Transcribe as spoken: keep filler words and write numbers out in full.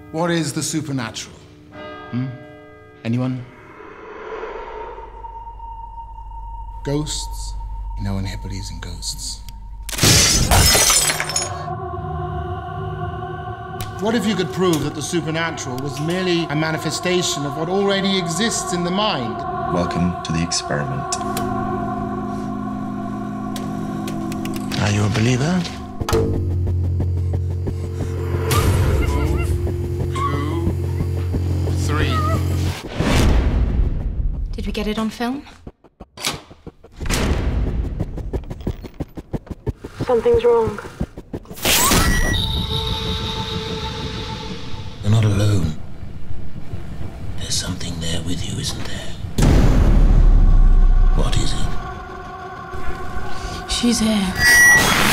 What is the supernatural? Hmm? Anyone? Ghosts? No one here believes in ghosts. What if you could prove that the supernatural was merely a manifestation of what already exists in the mind? Welcome to the experiment. Are you a believer? Two, three. Did we get it on film? Something's wrong. You're not alone. There's something there with you, isn't there? What is it? She's here.